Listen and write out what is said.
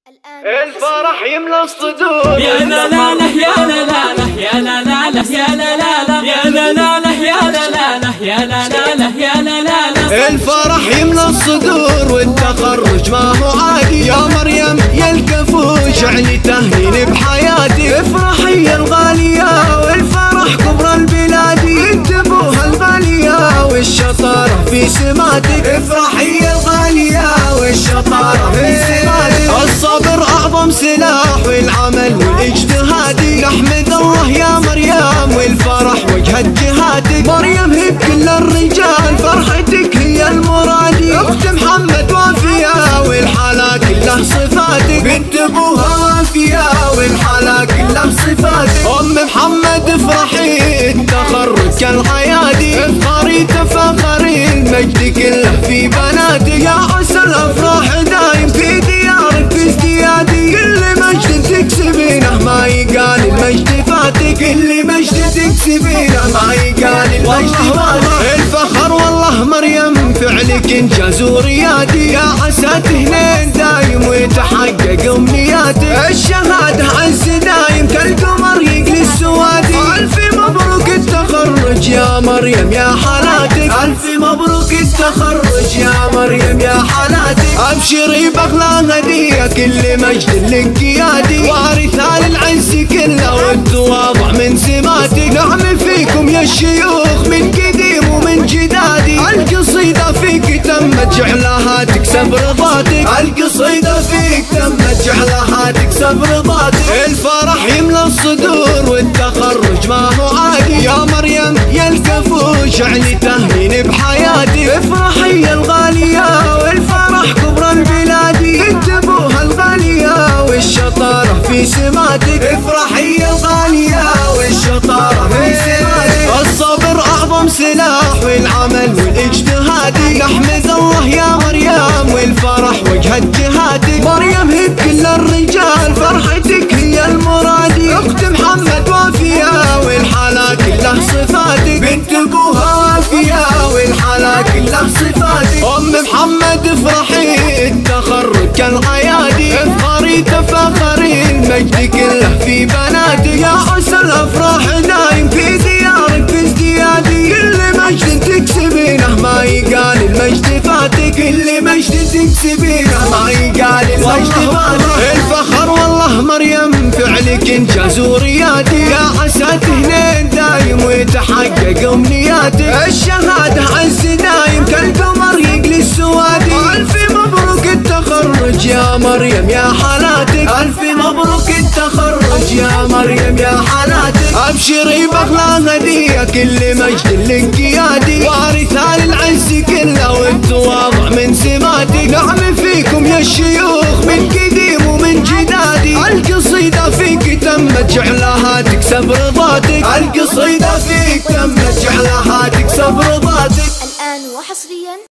الفرح يملى الصدور. يا لا لا لا يا لا لا لا يا لا لا لا يا لا لا لا يا لا لا لا يا لا لا لا يا لا لا لا يا لا لا لا. الفرح يملى الصدور والتخرج ما هو عادي. يا مريم يا الكفوش علي تهنين بحياتي. افرحي يا الغالية والفرح كبر البلادي. انت ابوها الغالية والشطارة في سماتك. افرحي يا الغالية والشطارة في سماتك. الصبر اعظم سلاح والعمل والاجتهادي. نحمد الله يا مريم والفرح وجهت جهاتك. مريم هي بكل الرجال فرحتك هي المرادي. اخت محمد وافية والحلا كله صفاتك. بنت ابوها وافية والحلا كله صفاتك. ام محمد افرحي التخرج كالحيادي. افخري تفخري المجد كله في بناتك. يا عسى الافراح دايم في ديارك في ازديادي. كل مجد تكسبينه ما يقال المجد فاتك. كل مجد تكسبينه ما يقال المجد فاتك. الفخر والله مريم فعلك انجاز وريادي. يا عسى تهنين دايم ويتحقق امنياتك. الشهاده عز دايم كالقمر يقلي السوادي. الف مبروك التخرج يا مريم يا حالاتك. الف مبروك التخرج يا مريم يا حالاتك. ابشري باغلى هديه كل مجد لك قيادي. وارثه للعز كله والتواضع من سماتك. نعم فيكم يا الشيوخ من قديم ومن جدادي. القصيده فيك تمت جعلها تكسب رضاتك. القصيده فيك تمت جعلها تكسب رضاتك. الفرح يملى الصدور والتخرج ما هو عادي. يا مريم يا الكفوش علي تهنين بحياتي. افرحي يا الغالية والفرح كبر البلادي. انت ابوها الغالية والشطارة في سماتك. افرحي يا الغالية والشطارة في سماتك. الصبر اعظم سلاح والعمل والاجتهادي. نحمد الله يا مريم والفرح وجهت جهاتك. مريم هي بكل الرجال فرحتك هي المرادي. اخت محمد وافية والحلا كله صفاتك. بنت ابوها وافية والحلا كله صفاتك. ام محمد افرحي التخرج كالحيادي. افخري تفخري المجد كله في بناتك. يا عسى الافراح دايم في ديارك في ازديادي. كل مجد تكسبينه ما يقال المجد فاتك. كل مجد تكسبينه ما يقال المجد فاتك. الفخر والله مريم فعلك انجاز وريادي. يا عسى تهنين دايم ويتحقق امنياتك. الشهاده عز دايم كالقمر يقلي السوادي. الف مبروك التخرج يا مريم يا حالاتك. الف مبروك التخرج يا مريم يا حالاتك. ابشري باغلى هديه كل مجد لك قيادي. وارثه للعز كله والتواضع من سماتك. نعم فيكم يا الشيوخ من قديم ومن جدادي. القصيده فيك تمت جعلها تكسب رضاتك. القصيده فيك تمت جعلها تكسب رضاتك. الآن وحصريا